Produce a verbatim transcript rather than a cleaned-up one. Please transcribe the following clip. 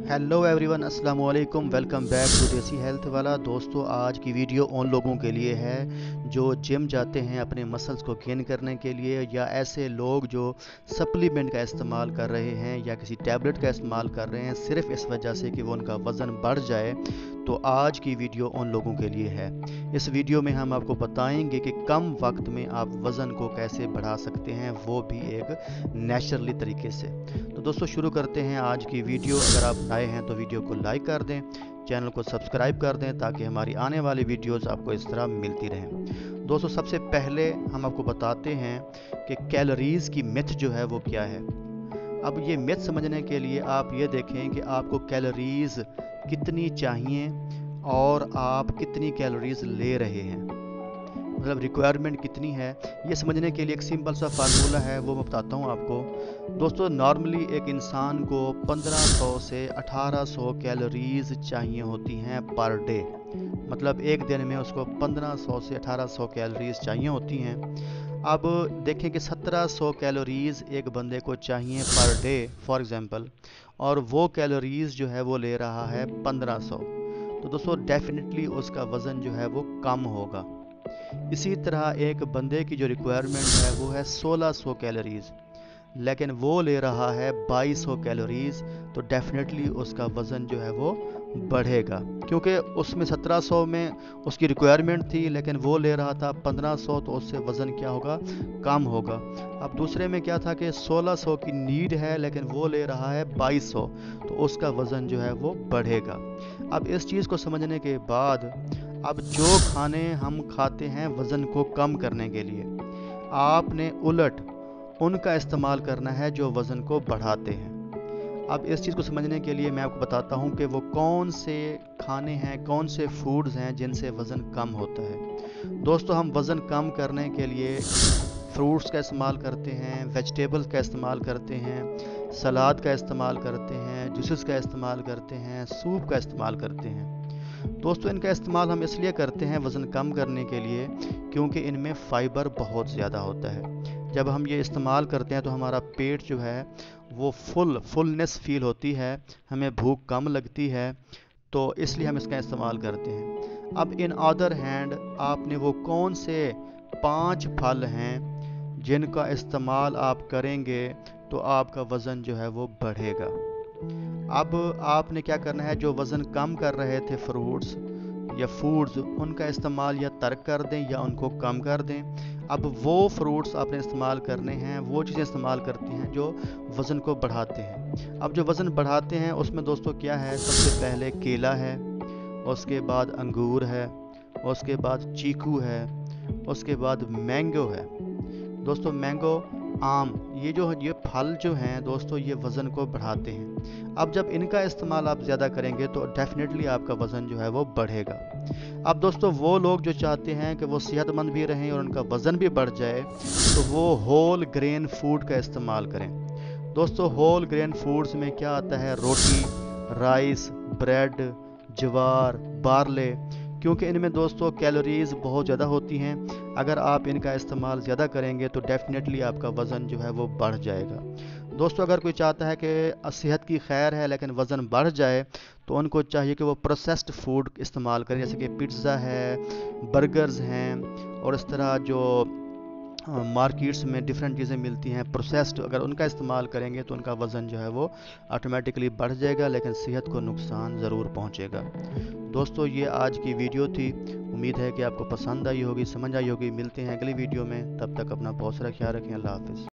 Hello everyone, अस्सलाम वालेकुम। Welcome back to Desi health Wala. दोस्तों, आज की वीडियो उन लोगों के लिए है जो जिम जाते हैं अपने मसल्स को गेन करने के लिए, या ऐसे लोग जो सप्लीमेंट का इस्तेमाल कर रहे हैं या किसी टैबलेट का इस्तेमाल कर रहे हैं सिर्फ इस वजह से कि वो उनका वज़न बढ़ जाए। तो आज की वीडियो उन लोगों के लिए है। इस वीडियो में हम आपको बताएंगे कि कम वक्त में आप वज़न को कैसे बढ़ा सकते हैं, वो भी एक नेचुरली तरीके से। तो दोस्तों, शुरू करते हैं आज की वीडियो। अगर आप आए हैं तो वीडियो को लाइक कर दें, चैनल को सब्सक्राइब कर दें ताकि हमारी आने वाली वीडियोस आपको इस तरह मिलती रहें। दोस्तों, सबसे पहले हम आपको बताते हैं कि कैलोरीज़ की मिथ जो है वो क्या है। अब ये मिथ समझने के लिए आप ये देखें कि आपको कैलोरीज़ कितनी चाहिए और आप कितनी कैलोरीज़ ले रहे हैं, मतलब रिक्वायरमेंट कितनी है। ये समझने के लिए एक सिंपल सा फार्मूला है, वो मैं बताता हूँ आपको। दोस्तों, नॉर्मली एक इंसान को पंद्रह सौ से अठारह सौ कैलोरीज चाहिए होती हैं पर डे, मतलब एक दिन में उसको पंद्रह सौ से अठारह सौ कैलोरीज चाहिए होती हैं। अब देखें कि सत्रह सौ कैलोरीज एक बंदे को चाहिए पर डे फॉर एग्जांपल, और वो कैलोरीज जो है वो ले रहा है पंद्रह सौ। तो दोस्तों, डेफिनेटली उसका वज़न जो है वो कम होगा। इसी तरह एक बंदे की जो रिक्वायरमेंट है वो है सोलह सौ कैलोरीज, लेकिन वो ले रहा है बाईस सौ कैलोरीज, तो डेफिनेटली उसका वज़न जो है वो बढ़ेगा, क्योंकि उसमें सत्रह सौ में उसकी रिक्वायरमेंट थी लेकिन वो ले रहा था पंद्रह सौ, तो उससे वज़न क्या होगा, कम होगा। अब दूसरे में क्या था कि सोलह सौ की नीड है लेकिन वो ले रहा है बाईस सौ, तो उसका वज़न जो है वो बढ़ेगा। अब इस चीज़ को समझने के बाद, अब जो खाने हम खाते हैं वज़न को कम करने के लिए, आपने उलट उनका इस्तेमाल करना है जो वज़न को बढ़ाते हैं। अब इस चीज़ को समझने के लिए मैं आपको बताता हूँ कि वो कौन से खाने हैं, कौन से फूड्स हैं जिनसे वज़न कम होता है। दोस्तों, हम वज़न कम करने के लिए फ्रूट्स का इस्तेमाल करते हैं, वेजिटेबल्स का इस्तेमाल करते हैं, सलाद का इस्तेमाल करते हैं, जूसेस का इस्तेमाल करते हैं, सूप का इस्तेमाल करते हैं। दोस्तों, इनका इस्तेमाल हम इसलिए करते हैं वज़न कम करने के लिए क्योंकि इनमें फ़ाइबर बहुत ज़्यादा होता है। जब हम ये इस्तेमाल करते हैं तो हमारा पेट जो है वो फुल फुलनेस फील होती है, हमें भूख कम लगती है, तो इसलिए हम इसका इस्तेमाल करते हैं। अब इन अदर हैंड, आपने वो कौन से पांच फल हैं जिनका इस्तेमाल आप करेंगे तो आपका वज़न जो है वो बढ़ेगा। अब आपने क्या करना है, जो वज़न कम कर रहे थे फ्रूट्स या फूड्स, उनका इस्तेमाल या तर्क कर दें या उनको कम कर दें। अब वो फ्रूट्स आपने इस्तेमाल करने हैं, वो चीज़ें इस्तेमाल करती हैं जो वज़न को बढ़ाते हैं। अब जो वज़न बढ़ाते हैं उसमें दोस्तों क्या है, सबसे पहले केला है, उसके बाद अंगूर है, उसके बाद चीकू है, उसके बाद मैंगो है। दोस्तों, मैंगो, आम, ये जो ये फल जो हैं दोस्तों, ये वज़न को बढ़ाते हैं। अब जब इनका इस्तेमाल आप ज़्यादा करेंगे तो डेफिनेटली आपका वज़न जो है वो बढ़ेगा। अब दोस्तों, वो लोग जो चाहते हैं कि वो सेहतमंद भी रहें और उनका वज़न भी बढ़ जाए, तो वो होल ग्रेन फूड का इस्तेमाल करें। दोस्तों, होल ग्रेन फूड्स में क्या आता है, रोटी, राइस, ब्रेड, ज्वार, बारले, क्योंकि इनमें दोस्तों कैलोरीज बहुत ज़्यादा होती हैं। अगर आप इनका इस्तेमाल ज़्यादा करेंगे तो डेफिनेटली आपका वज़न जो है वो बढ़ जाएगा। दोस्तों, अगर कोई चाहता है कि सेहत की खैर है लेकिन वज़न बढ़ जाए, तो उनको चाहिए कि वो प्रोसेस्ड फूड इस्तेमाल करें, जैसे कि पिज़्ज़ा है, बर्गर्स हैं, और इस तरह जो मार्केट्स में डिफरेंट चीज़ें मिलती हैं प्रोसेस्ड, अगर उनका इस्तेमाल करेंगे तो उनका वज़न जो है वो ऑटोमेटिकली बढ़ जाएगा, लेकिन सेहत को नुकसान ज़रूर पहुंचेगा। दोस्तों, ये आज की वीडियो थी। उम्मीद है कि आपको पसंद आई होगी, समझ आई होगी। मिलते हैं अगली वीडियो में, तब तक अपना बहुत सारा ख्याल रखें। अल्लाह हाफ़िज़।